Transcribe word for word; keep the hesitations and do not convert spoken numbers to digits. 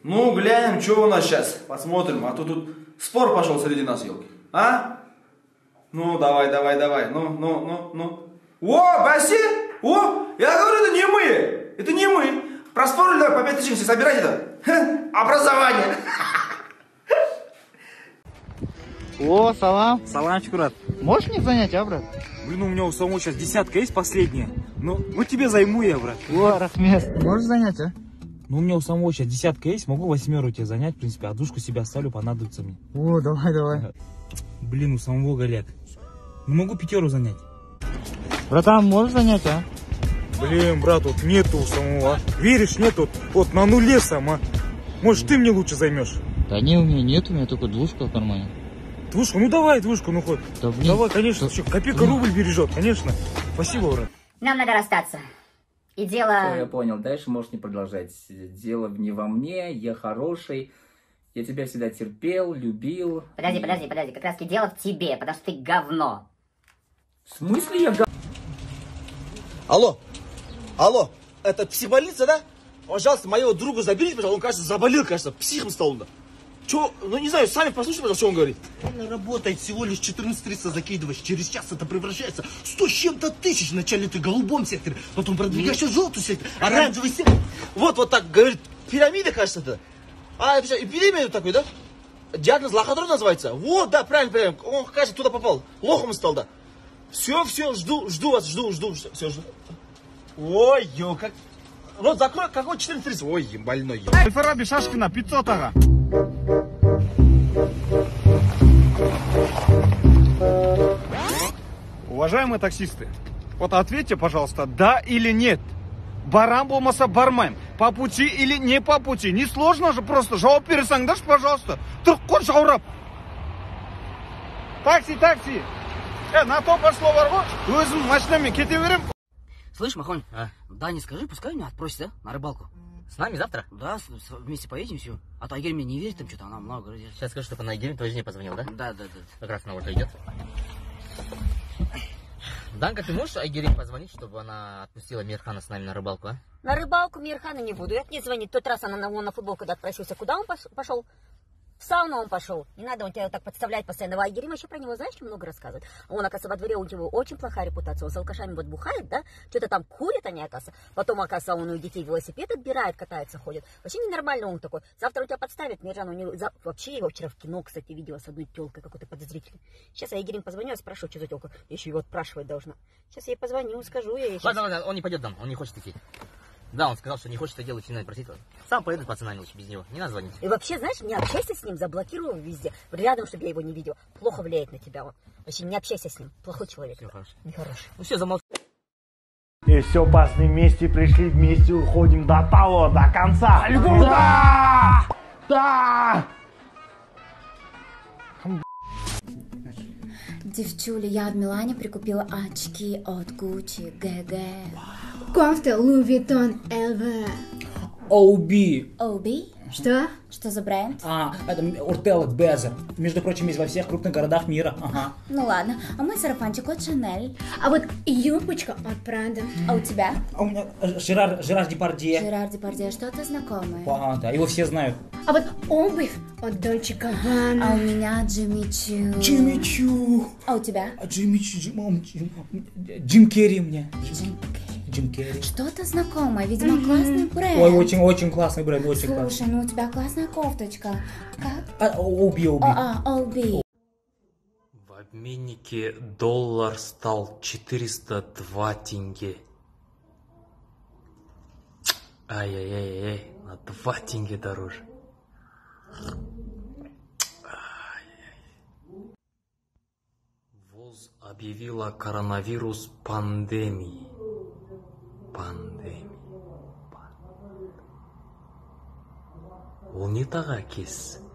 Ну, глянем, что у нас сейчас. Посмотрим, а то тут спор пошел среди нас, елки. А? Ну, давай, давай, давай. Ну, ну, ну, ну. О, бассейн! О, я говорю, это не мы. Это не мы. Проспорили, давай, по пять тысяч собирайте-то. Образование. О, салам. Саламчик, брат. Можешь мне занять, а, брат? Блин, у меня у самого сейчас десятка есть последняя. Ну, ну тебе займу я, брат. О, Рахмет. Можешь занять, а? Ну, у меня у самого сейчас десятка есть, могу восьмеру тебе занять, в принципе, а душку себе оставлю, понадобится мне. О, давай, давай. Блин, у самого Галяк. Ну, могу пятеру занять. Братан, можешь занять, а? Блин, брат, вот нету у самого, а? Веришь, нет, вот, вот на нуле сам, а? Может, ты мне лучше займешь? Да не, у меня нет, у меня только двушка в кармане. Двушку? Ну, давай двушку, ну, хоть. Да, блин, давай, конечно, да, копейка блин. Рубль бережет, конечно. Спасибо, брат. Нам надо расстаться. И дело... Все, я понял, дальше можешь не продолжать. Дело не во мне, я хороший. Я тебя всегда терпел, любил. Подожди, и... подожди, подожди. Как раз таки дело в тебе, потому что ты говно. В смысле я говно? Алло, алло, это психбольница, да? Пожалуйста, моего друга заберите, пожалуйста, он, кажется, заболел, кажется, психом стал он. Че, ну не знаю, сами послушайте, пожалуйста, что он говорит. Он работает всего лишь четырнадцать триста закидываешь, через час это превращается в сто с чем-то тысяч. Вначале ты в голубом секторе, потом продвигаешься в желтый сектор, оранжевый сектор. Вот, вот так говорит, пирамида, кажется, это. А, это что, эпидемия такой, да? Диагноз лохотрон называется? Вот, да, правильно, правильно. Он, кажется, туда попал. Лохом стал, да. Все, все, жду, жду вас, жду, жду, все, жду. Ой, ё, как... Рот закрой, какой четырнадцать тридцать? Ой, больной, ё. Аль-Фараби, Шашкина, пятьсот, ага. Уважаемые таксисты, вот ответьте, пожалуйста, да или нет. Баран болмаса бармайм. По пути или не по пути. Не сложно же, просто жауап берсаңдаршы, пожалуйста. Тұрқ жаурап. Такси, такси. Э, на то пошло бар ғой. Өзім машинамен кете берем. Слышь, Махонь, а? Дане скажи, пускай меня отпросит, а? На рыбалку. С нами завтра? Да, с, с, вместе поедем все. А то Айгерь мне не верит, там что-то она много говорит. Сейчас скажу, чтобы на Айгерь твоей жене позвонил, да? Да, да, да. Как раз она вот идет. Данка, ты можешь Айгере позвонить, чтобы она отпустила Мирхана с нами на рыбалку, а? На рыбалку Мирхана не буду. Я не звонит. Тот раз она на, на футбол, когда отпросился. Куда он пошел? В сауну он пошел. Не надо, он тебя так подставлять постоянно. А Айгерим вообще про него, знаешь, что много рассказывает? Он, оказывается, во дворе у него очень плохая репутация. Он с алкашами вот бухает, да? Что-то там курит они, оказывается. Потом, оказывается, он у детей велосипед отбирает, катается, ходит. Вообще ненормально он такой. Завтра у тебя подставит, Миржан. У него... Вообще его вчера в кино, кстати, видела с одной телкой какой-то подозрительной. Сейчас я Айгерим позвоню, я спрошу, что за телка. Я еще его отпрашивать должна. Сейчас я ей позвоню, скажу я ей. Сейчас... Ладно, ладно, он не пойдет, Дан, он не хочет идти. Да, он сказал, что не хочет это делать, и надо просить. Сам поедет пацанами лучше без него. Не надо звонить. И вообще, знаешь, не общайся с ним, заблокируй его везде. Рядом, чтобы я его не видела. Плохо влияет на тебя он. Вообще, не общайся с ним. Плохой человек. Все хорошо. Нехороший. Ну все, замолчи. И все, пацаны, вместе пришли, вместе уходим до того, до конца. Да! Да! Девчули, я в Милане прикупила очки от Гуччи, ГГ. Кофта Луи Виттон эл ви. Оуби. Оуби? Что? Что за бренд? А, это Уртелла Безер. Между прочим, есть во всех крупных городах мира. Ага. Ну ладно, а мой сарафанчик от Шанель. А вот юбочка от Прада. А у тебя? А у меня Жерар, Жерар Депардье. Жерар Депардье, что-то знакомое. А, да, его все знают. А вот обувь от Дольче Габбана. А у меня Джимми Чу. Джимми Чу. А у тебя? Джимми Чу, Джим, Джим, Джим Керри мне. Джим Керри. Джим Керри. Что-то знакомое, видимо, mm-hmm. классный бренд. Ой, очень-очень классный бренд, очень Слушай, классный. ну у тебя классная кофточка. Как? А, Оуби, Оуби. А, Оуби. В обменнике доллар стал четыреста два тенге. Ай-яй-яй-яй, на два тенге дороже. Ай-яй. ВОЗ объявила коронавирус пандемией. Пандемия. Ол не таға кес?